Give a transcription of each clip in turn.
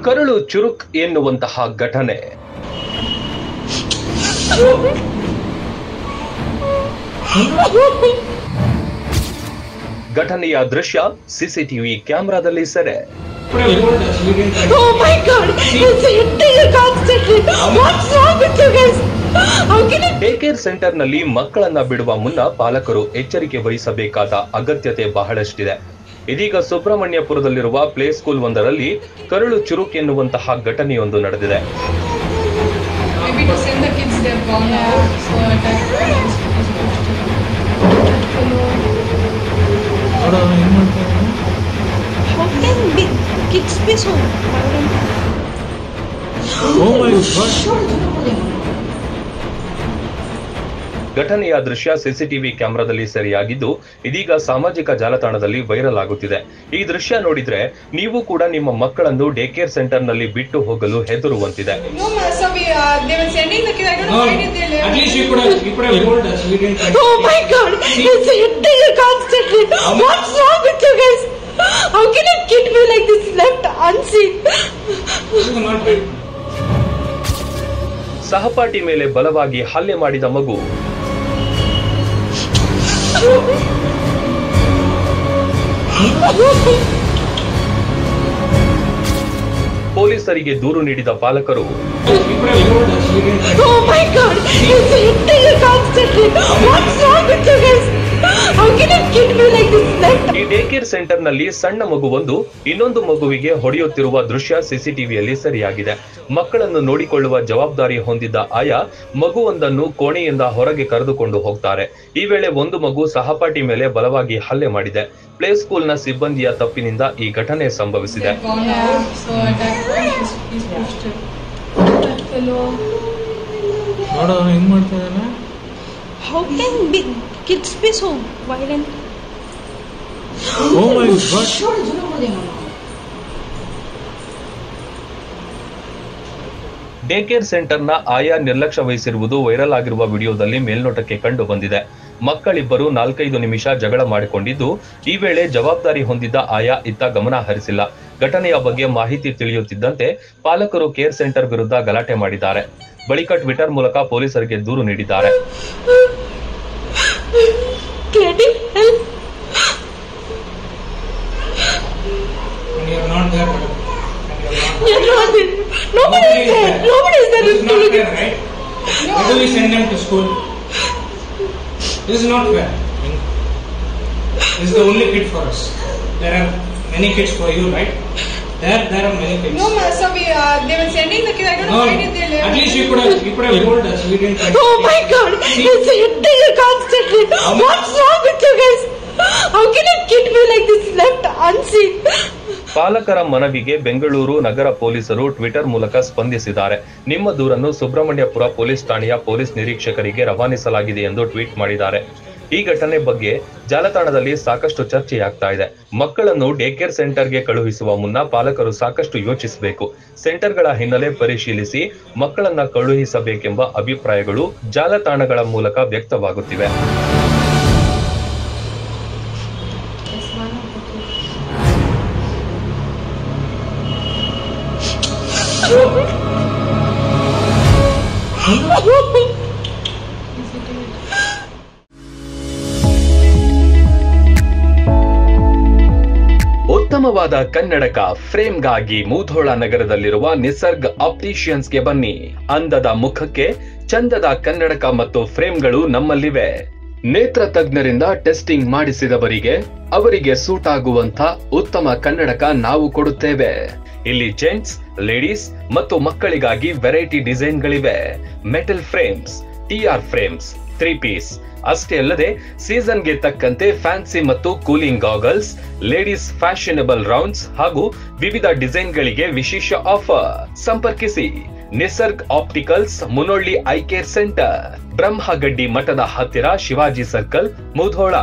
ಕರಳು ಚುರುಕ್ ಎನ್ನುವಂತಹ ಘಟನೆ. ಘಟನೆಯ ದೃಶ್ಯ ಸಿಸಿಟಿವಿ ಕ್ಯಾಮೆರಾದಲ್ಲಿ ಸೆರೆ. ಡೇ ಕೇರ್ ಸೆಂಟರ್ ನಲ್ಲಿ ಮಕ್ಕಳನ್ನ ಬಿಡುವ ಮುನ್ನ ಪಾಲಕರು ಎಚ್ಚರಿಕೆ ವಹಿಸಬೇಕಾದ ಅಗತ್ಯತೆ ಬಹಳಷ್ಟಿದೆ. ಇದೀಗ ಸುಬ್ರಹ್ಮಣ್ಯಪುರದಲ್ಲಿರುವ ಪ್ಲೇ ಸ್ಕೂಲ್ ಒಂದರಲ್ಲಿ ಕರಳು ಚುರುಕ್ ಎನ್ನುವಂತಹ ಘಟನೆಯೊಂದು ನಡೆದಿದೆ. ಘಟನೆಯ ದೃಶ್ಯ ಸಿಸಿಟಿವಿ ಕ್ಯಾಮೆರಾದಲ್ಲಿ ಸೆರೆಯಾಗಿದ್ದು ಇದೀಗ ಸಾಮಾಜಿಕ ಜಾಲತಾಣದಲ್ಲಿ ವೈರಲ್ ಆಗುತ್ತಿದೆ. ಈ ದೃಶ್ಯ ನೋಡಿದ್ರೆ ನೀವು ಕೂಡ ನಿಮ್ಮ ಮಕ್ಕಳನ್ನು ಡೇ ಕೇರ್ ಸೆಂಟರ್ ನಲ್ಲಿ ಬಿಟ್ಟು ಹೋಗಲು ಹೆದರುವಂತಿದೆ. ಸಹಪಾಠಿ ಮೇಲೆ ಬಲವಾಗಿ ಹಲ್ಲೆ ಮಾಡಿದ ಮಗು. ಪೊಲೀಸರಿಗೆ ದೂರು ನೀಡಿದ ಪಾಲಕರು ಈ ಡೇ ಕೇರ್ ಸೆಂಟರ್ ನಲ್ಲಿ ಸಣ್ಣ ಮಗುವೊಂದು ಇನ್ನೊಂದು ಮಗುವಿಗೆ ಹೊಡೆಯುತ್ತಿರುವ ದೃಶ್ಯ ಸಿಸಿಟಿವಿಯಲ್ಲಿ ಸೆರೆಯಾಗಿದೆ. ಮಕ್ಕಳನ್ನು ನೋಡಿಕೊಳ್ಳುವ ಜವಾಬ್ದಾರಿ ಹೊಂದಿದ್ದ ಆಯಾ ಮಗುವೊಂದನ್ನು ಕೋಣೆಯಿಂದ ಹೊರಗೆ ಕರೆದುಕೊಂಡು ಹೋಗ್ತಾರೆ. ಈ ವೇಳೆ ಒಂದು ಮಗು ಸಹಪಾಠಿ ಮೇಲೆ ಬಲವಾಗಿ ಹಲ್ಲೆ ಮಾಡಿದೆ. ಪ್ಲೇ ಸ್ಕೂಲ್ ನ ಸಿಬ್ಬಂದಿಯ ತಪ್ಪಿನಿಂದ ಈ ಘಟನೆ ಸಂಭವಿಸಿದೆ. How can kids be so violent? Oh my God! Day care centre ನ ಆಯಾ ನಿರ್ಲಕ್ಷ್ಯ ವಹಿಸಿರುವುದು ವೈರಲ್ ಆಗಿರುವ ವಿಡಿಯೋದಲ್ಲಿ ಮೇಲ್ನೋಟಕ್ಕೆ ಕಂಡು ಬಂದಿದೆ. ಮಕ್ಕಳಿಬ್ಬರು 4-5 ನಿಮಿಷ ಜಗಳ ಮಾಡಿಕೊಂಡಿದ್ದು, ಈ ವೇಳೆ ಜವಾಬ್ದಾರಿ ಹೊಂದಿದ್ದ ಆಯಾ ಇತ್ತ ಗಮನ ಹರಿಸಿಲ್ಲ. ಘಟನೆಯ ಬಗ್ಗೆ ಮಾಹಿತಿ ತಿಳಿಯುತ್ತಿದ್ದಂತೆ ಪಾಲಕರು ಕೇರ್ ಸೆಂಟರ್ ವಿರುದ್ಧ ಗಲಾಟೆ ಮಾಡಿದ್ದಾರೆ. ಬಳಿಕ ಟ್ವಿಟರ್ ಮೂಲಕ ಪೊಲೀಸರಿಗೆ ದೂರು ನೀಡಿದ್ದಾರೆ. Nobody is there. This is not fair, right? Why do we send them to school? This is not fair. This is the only kid for us. There are many kids for you, right? There are many kids. No, sir, they were sending the kids. I don't know why did they leave. At least you could have told us. We didn't. Oh my God! He's hitting constantly. What's wrong with you guys? How can a kid be like this left unseen? ಪಾಲಕರ ಮನವಿಗೆ ಬೆಂಗಳೂರು ನಗರ ಪೊಲೀಸರು Twitter ಮೂಲಕ ಸ್ಪಂದಿಸಿದ್ದಾರೆ. ನಿಮ್ಮ ದೂರನ್ನು Subramanyapura police ಠಾಣೆಯ police ನಿರೀಕ್ಷಕರಿಗೆ ರವಾನಿಸಲಾಗಿದೆ ಎಂದು ಟ್ವೀಟ್ ಮಾಡಿದ್ದಾರೆ. ಈ ಘಟನೆ ಬಗ್ಗೆ ಜಾಲತಾಣದಲ್ಲಿ ಸಾಕಷ್ಟು ಚರ್ಚೆಯಾಗ್ತಾ ಇದೆ. ಮಕ್ಕಳನ್ನು ಡೇ ಕೇರ್ ಸೆಂಟರ್ಗೆ ಕಳುಹಿಸುವ ಮುನ್ನ ಪಾಲಕರು ಸಾಕಷ್ಟು ಯೋಚಿಸಬೇಕು. ಸೆಂಟರ್ಗಳ ಹಿನ್ನೆಲೆ ಪರಿಶೀಲಿಸಿ ಮಕ್ಕಳನ್ನ ಕಳುಹಿಸಬೇಕೆಂಬ ಅಭಿಪ್ರಾಯಗಳು ಜಾಲತಾಣಗಳ ಮೂಲಕ ವ್ಯಕ್ತವಾಗುತ್ತಿವೆ. ಉತ್ತಮವಾದ ಕನ್ನಡಕ ಫ್ರೇಮ್ಗಾಗಿ ಮುಧೋಳ ನಗರದಲ್ಲಿರುವ ನಿಸರ್ಗ್ ಆಪ್ಟಿಷಿಯನ್ಸ್ಗೆ ಬನ್ನಿ. ಅಂದದ ಮುಖಕ್ಕೆ ಚಂದದ ಕನ್ನಡಕ ಮತ್ತು ಫ್ರೇಮ್ಗಳು ನಮ್ಮಲ್ಲಿವೆ. ನೇತ್ರ ತಜ್ಞರಿಂದ ಟೆಸ್ಟಿಂಗ್ ಮಾಡಿಸಿದವರಿಗೆ ಅವರಿಗೆ ಸೂಟ್ ಆಗುವಂತ ಉತ್ತಮ ಕನ್ನಡಕ ನಾವು ಕೊಡುತ್ತೇವೆ. ಇಲ್ಲಿ ಜೆಂಟ್ಸ್, ಲೇಡೀಸ್ ಮತ್ತು ಮಕ್ಕಳಿಗಾಗಿ ವೆರೈಟಿ ಡಿಸೈನ್ಗಳಿವೆ. Metal frames, TR frames, 3 piece ಅಷ್ಟೇ ಅಲ್ಲದೆ ಸೀಸನ್ಗೆ ತಕ್ಕಂತೆ ಫ್ಯಾನ್ಸಿ ಮತ್ತು cooling goggles, ladies fashionable rounds ಹಾಗೂ ವಿವಿಧ ಡಿಸೈನ್ಗಳಿಗೆ ವಿಶೇಷ ಆಫರ್. ಸಂಪರ್ಕಿಸಿ Nisarg opticals, Munolli eye care centre, Brahmagaddi ಮಠದ ಹತ್ತಿರ, Shivaji circle, Mudhol.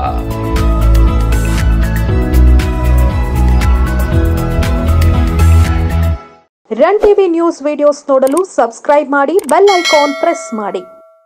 Run TV news videos ನೋಡಲು ಸಬ್ಸ್ಕ್ರೈಬ್ ಮಾಡಿ, ಬೆಲ್ ಐಕಾನ್ ಪ್ರೆಸ್ ಮಾಡಿ.